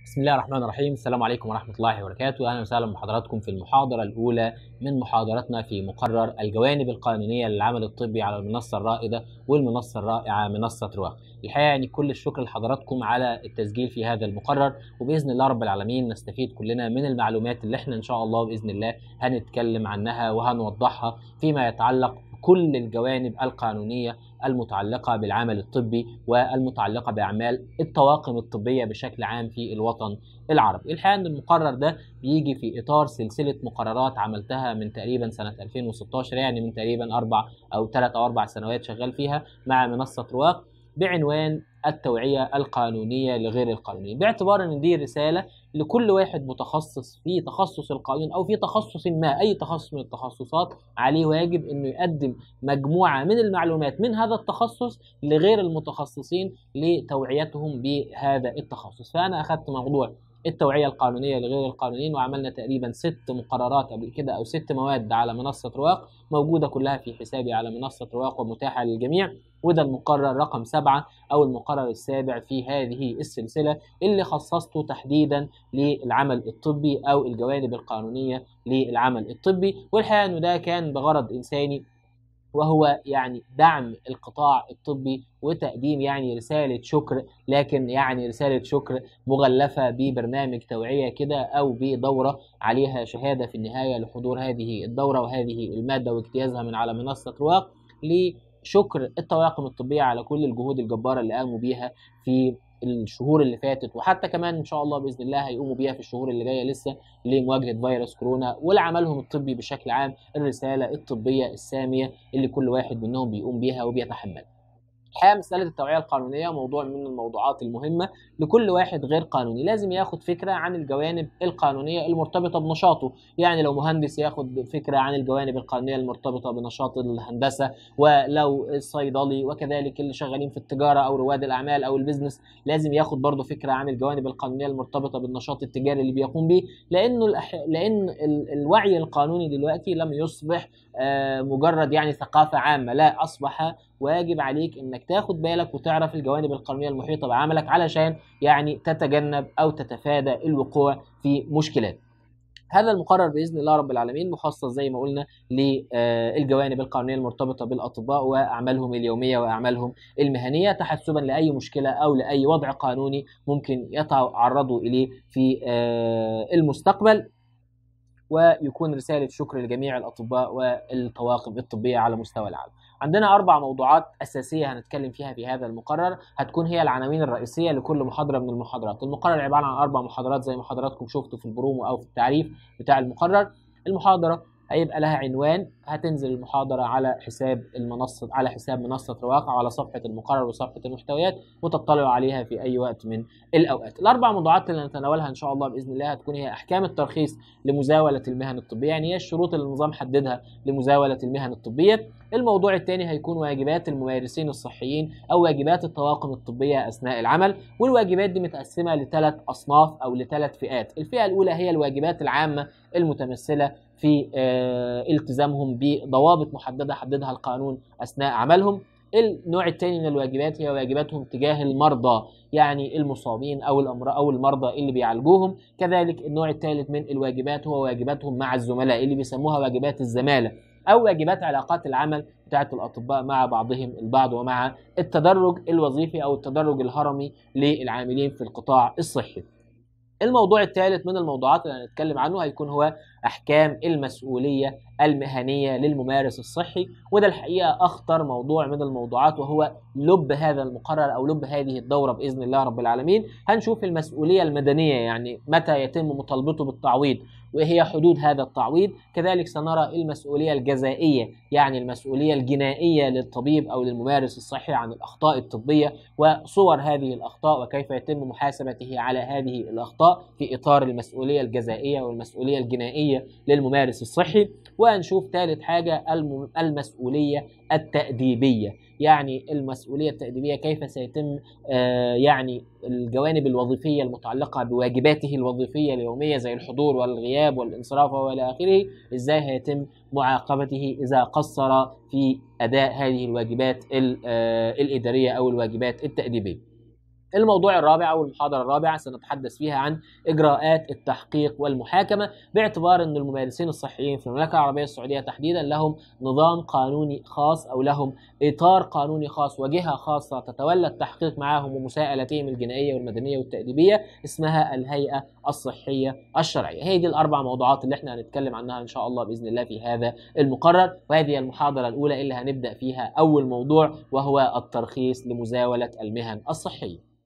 بسم الله الرحمن الرحيم. السلام عليكم ورحمة الله وبركاته. أهلا وسهلا بحضراتكم في المحاضرة الأولى من محاضراتنا في مقرر الجوانب القانونية للعمل الطبي على المنصة الرائدة والمنصة الرائعة منصة رواق. الحقيقة يعني كل الشكر لحضراتكم على التسجيل في هذا المقرر، وبإذن الله رب العالمين نستفيد كلنا من المعلومات اللي احنا إن شاء الله بإذن الله هنتكلم عنها وهنوضحها فيما يتعلق كل الجوانب القانونية المتعلقة بالعمل الطبي والمتعلقة بأعمال الطواقم الطبية بشكل عام في الوطن العربي. الحقيقة أن المقرر ده بيجي في إطار سلسلة مقررات عملتها من تقريبا سنة 2016، يعني من تقريبا 3 أو 4 سنوات شغال فيها مع منصة رواق بعنوان التوعية القانونية لغير القانونيين، باعتبار أن دي رسالة لكل واحد متخصص في تخصص القانون أو في تخصص ما، أي تخصص من التخصصات عليه واجب أنه يقدم مجموعة من المعلومات من هذا التخصص لغير المتخصصين لتوعيتهم بهذا التخصص. فأنا أخذت موضوع التوعية القانونية لغير القانونيين وعملنا تقريبا 6 مقررات قبل كده أو 6 مواد على منصة رواق، موجودة كلها في حسابي على منصة رواق ومتاحة للجميع. وده المقرر رقم 7 أو المقرر السابع في هذه السلسلة اللي خصصته تحديدا للعمل الطبي أو الجوانب القانونية للعمل الطبي. والحقيقة أنه ده كان بغرض إنساني، وهو يعني دعم القطاع الطبي وتقديم يعني رسالة شكر، لكن يعني رسالة شكر مغلفة ببرنامج توعية كده أو بدورة عليها شهادة في النهاية لحضور هذه الدورة وهذه المادة واجتيازها من على منصة رواق، لشكر الطواقم الطبية على كل الجهود الجبارة اللي قاموا بيها في الشهور اللي فاتت، وحتى كمان ان شاء الله باذن الله هيقوموا بيها في الشهور اللي جايه لسه لمواجهه فيروس كورونا ولعملهم الطبي بشكل عام، الرساله الطبيه الساميه اللي كل واحد منهم بيقوم بيها وبيتحملها. الحقيقه مساله التوعيه القانونيه موضوع من الموضوعات المهمه لكل واحد غير قانوني، لازم ياخد فكره عن الجوانب القانونيه المرتبطه بنشاطه. يعني لو مهندس ياخد فكره عن الجوانب القانونيه المرتبطه بنشاط الهندسه، ولو الصيدلي وكذلك اللي شغالين في التجاره او رواد الاعمال او البيزنس لازم ياخد برضه فكره عن الجوانب القانونيه المرتبطه بالنشاط التجاري اللي بيقوم به، لان الوعي القانوني دلوقتي لم يصبح مجرد يعني ثقافه عامه، لا، اصبح واجب عليك انك تاخد بالك وتعرف الجوانب القانونيه المحيطه بعملك علشان يعني تتجنب او تتفادى الوقوع في مشكلات. هذا المقرر باذن الله رب العالمين مخصص زي ما قلنا للجوانب القانونيه المرتبطه بالاطباء واعمالهم اليوميه واعمالهم المهنيه، تحسبا لاي مشكله او لاي وضع قانوني ممكن يتعرضوا اليه في المستقبل، ويكون رسالة شكر لجميع الأطباء والطواقم الطبية على مستوى العالم. عندنا 4 موضوعات أساسية هنتكلم فيها في هذا المقرر، هتكون هي العناوين الرئيسية لكل محاضرة من المحاضرات. المقرر عبارة عن 4 محاضرات زي ما حضراتكم شفتوا في البرومو أو في التعريف بتاع المقرر. المحاضرة هيبقى لها عنوان، هتنزل المحاضرة على حساب المنصة، على حساب منصة رواق، على صفحة المقرر وصفحة المحتويات، وتطلعوا عليها في أي وقت من الأوقات. ال4 موضوعات اللي نتناولها إن شاء الله بإذن الله هتكون هي أحكام الترخيص لمزاولة المهن الطبية، يعني هي الشروط اللي النظام حددها لمزاولة المهن الطبية. الموضوع الثاني هيكون واجبات الممارسين الصحيين أو واجبات الطواقم الطبية أثناء العمل، والواجبات دي متقسمة ل3 أصناف أو ل3 فئات. الفئة الأولى هي الواجبات العامة المتمثلة في التزامهم بضوابط محددة حددها القانون أثناء عملهم. النوع الثاني من الواجبات هي واجباتهم تجاه المرضى، يعني المصابين أو المرضى اللي بيعالجوهم. كذلك النوع الثالث من الواجبات هو واجباتهم مع الزملاء اللي بيسموها واجبات الزمالة، أو واجبات علاقات العمل بتاعت الأطباء مع بعضهم البعض، ومع التدرج الوظيفي أو التدرج الهرمي للعاملين في القطاع الصحي. الموضوع الثالث من الموضوعات اللي هنتكلم عنه هيكون هو أحكام المسؤولية المهنية للممارس الصحي، وده الحقيقة أخطر موضوع من الموضوعات، وهو لب هذا المقرر أو لب هذه الدورة بإذن الله رب العالمين. هنشوف المسؤولية المدنية، يعني متى يتم مطالبته بالتعويض وإيه هي حدود هذا التعويض. كذلك سنرى المسؤولية الجزائية، يعني المسؤولية الجنائية للطبيب أو للممارس الصحي عن الأخطاء الطبية وصور هذه الأخطاء وكيف يتم محاسبته على هذه الأخطاء في إطار المسؤولية الجزائية والمسؤولية الجنائية للممارس الصحي. وهنشوف ثالث حاجة المسؤولية التأديبية، يعني المسؤولية التأديبية كيف سيتم يعني الجوانب الوظيفية المتعلقة بواجباته الوظيفية اليومية زي الحضور والغياب والانصراف والى آخره، ازاي هيتم معاقبته إذا قصر في أداء هذه الواجبات الإدارية أو الواجبات التأديبية. الموضوع الرابع أو المحاضرة الرابعة سنتحدث فيها عن إجراءات التحقيق والمحاكمة، باعتبار أن الممارسين الصحيين في المملكة العربية السعودية تحديدا لهم نظام قانوني خاص أو لهم إطار قانوني خاص وجهة خاصة تتولى التحقيق معهم ومساءلتهم الجنائية والمدنية والتأديبية، اسمها الهيئة الصحية الشرعية. هي دي الأربع موضوعات اللي احنا هنتكلم عنها إن شاء الله بإذن الله في هذا المقرر، وهذه المحاضرة الأولى اللي هنبدأ فيها أول موضوع وهو الترخيص لمزاولة المهن الصحية.